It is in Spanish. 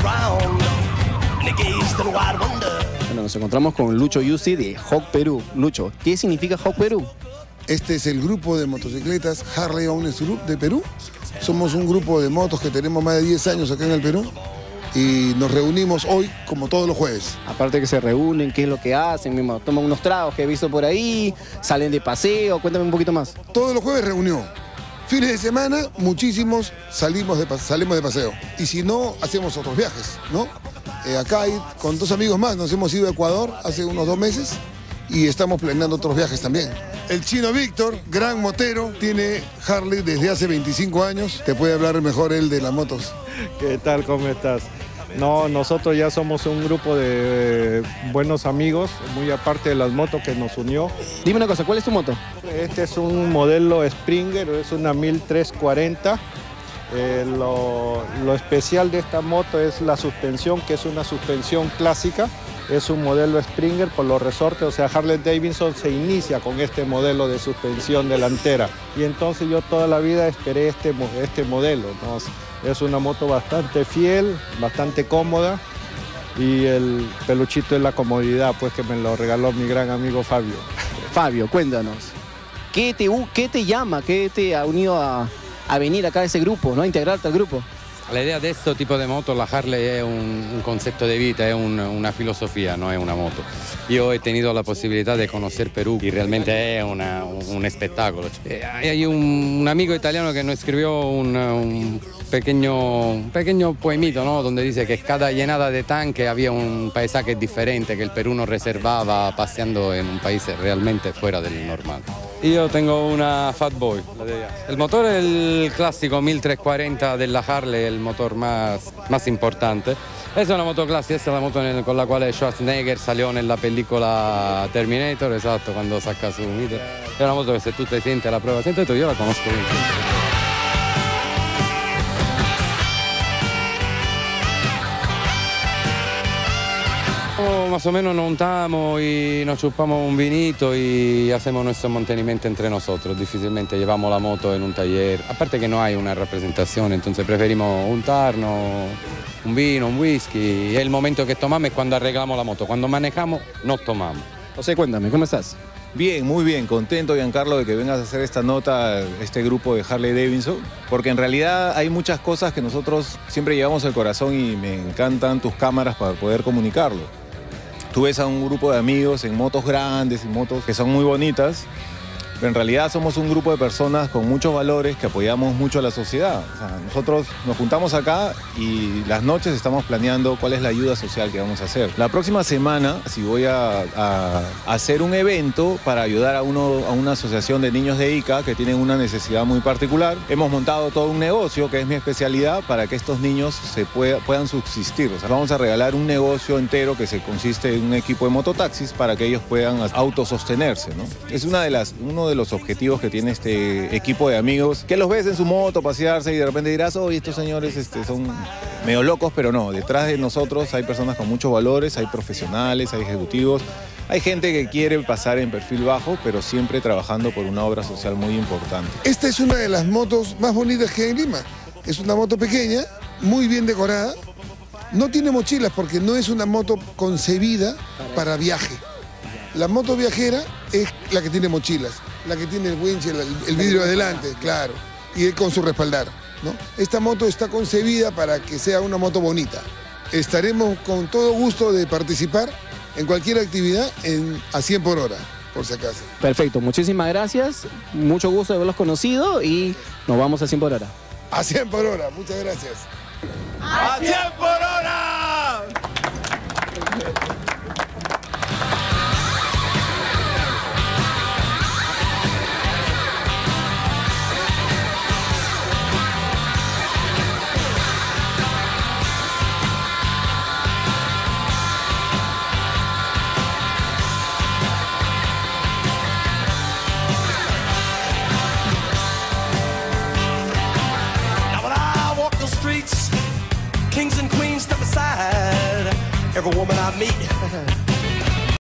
Bueno, nos encontramos con Lucho Yussi de Hawk Perú. Lucho, ¿qué significa Hawk Perú? Este es el grupo de motocicletas Harley Owners Group de Perú. Somos un grupo de motos que tenemos más de 10 años acá en el Perú y nos reunimos hoy como todos los jueves. Aparte que se reúnen, ¿qué es lo que hacen? Mismo, toman unos tragos que he visto por ahí, salen de paseo, cuéntame un poquito más. Todos los jueves reunión. Fines de semana, muchísimos salimos de paseo. Y si no, hacemos otros viajes, ¿no? Acá con 2 amigos más nos hemos ido a Ecuador hace unos 2 meses y estamos planeando otros viajes también. El chino Víctor, gran motero, tiene Harley desde hace 25 años. Te puede hablar mejor él de las motos. ¿Qué tal? ¿Cómo estás? No, nosotros ya somos un grupo de buenos amigos, muy aparte de las motos que nos unió. Dime una cosa, ¿cuál es tu moto? Este es un modelo Springer, es una 1340. Lo especial de esta moto es la suspensión, que es una suspensión clásica. Es un modelo Springer por los resortes, o sea, Harley Davidson se inicia con este modelo de suspensión delantera. Y entonces yo toda la vida esperé este modelo, ¿no? Es una moto bastante fiel, bastante cómoda y el peluchito es la comodidad, pues que me lo regaló mi gran amigo Fabio. Fabio, cuéntanos, ¿qué te llama, qué te ha unido a venir acá a ese grupo, ¿no? A integrarte al grupo? La idea de este tipo de moto, la Harley, es un concepto de vida, es una filosofía, no es una moto. Yo he tenido la posibilidad de conocer Perú y realmente es un espectáculo. Hay un amigo italiano que nos escribió un pequeño poemito, ¿no? Donde dice que cada llenada de tanque había un paisaje diferente, que el Perú nos reservaba paseando en un país realmente fuera del normal. Yo tengo una Fat Boy, el motor es el clásico 1340 de la Harley, el motor más importante. Es una moto clásica, es la moto con la cual Schwarzenegger salió en la película Terminator, esatto, cuando saca su mito. Es una moto que se tú te sientes a la prueba, siento, yo la conozco bien. Más o menos nos juntamos y nos chupamos un vinito y hacemos nuestro mantenimiento entre nosotros. Difícilmente llevamos la moto en un taller. Aparte que no hay una representación, entonces preferimos juntarnos, un vino, un whisky. El momento que tomamos es cuando arreglamos la moto. Cuando manejamos, no tomamos. José, cuéntame, ¿cómo estás? Bien, muy bien, contento, Giancarlo, de que vengas a hacer esta nota, este grupo de Harley Davidson, porque en realidad hay muchas cosas que nosotros siempre llevamos al corazón y me encantan tus cámaras para poder comunicarlo. Tú ves a un grupo de amigos en motos grandes, en motos que son muy bonitas, pero en realidad somos un grupo de personas con muchos valores que apoyamos mucho a la sociedad. O sea, nosotros nos juntamos acá y las noches estamos planeando cuál es la ayuda social que vamos a hacer. La próxima semana sí voy a hacer un evento para ayudar a una asociación de niños de Ica que tienen una necesidad muy particular. Hemos montado todo un negocio, que es mi especialidad, para que estos niños puedan subsistir. O sea, vamos a regalar un negocio entero que consiste en un equipo de mototaxis para que ellos puedan autosostenerse, ¿no? Es uno de los objetivos que tiene este equipo de amigos, que los ves en su moto pasearse y de repente dirás, oye, estos señores son medio locos, pero no, detrás de nosotros hay personas con muchos valores, hay profesionales, hay ejecutivos, hay gente que quiere pasar en perfil bajo, pero siempre trabajando por una obra social muy importante. Esta es una de las motos más bonitas que hay en Lima. Es una moto pequeña, muy bien decorada. No tiene mochilas porque no es una moto concebida para viaje. La moto viajera es la que tiene mochilas, la que tiene el winch, el vidrio adelante, claro, y con su respaldar, ¿no? Esta moto está concebida para que sea una moto bonita. Estaremos con todo gusto de participar en cualquier actividad a 100 por hora, por si acaso. Perfecto, muchísimas gracias, mucho gusto de haberlos conocido y nos vamos a 100 por hora. A 100 por hora, muchas gracias. ¡A 100 por hora! Kings and queens step aside. Every woman I meet